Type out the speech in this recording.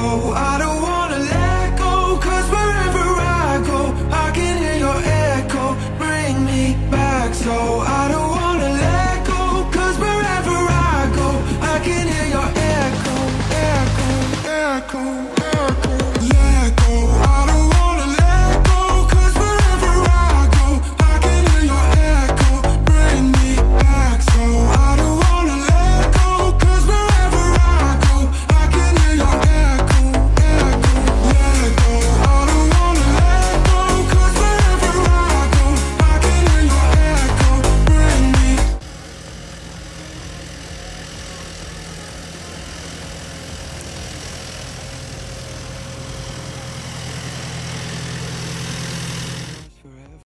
I don't wanna let go, 'cause wherever I go, I can hear your echo, bring me back. So I don't wanna let go, 'cause wherever I go, I can hear your echo, echo, echo.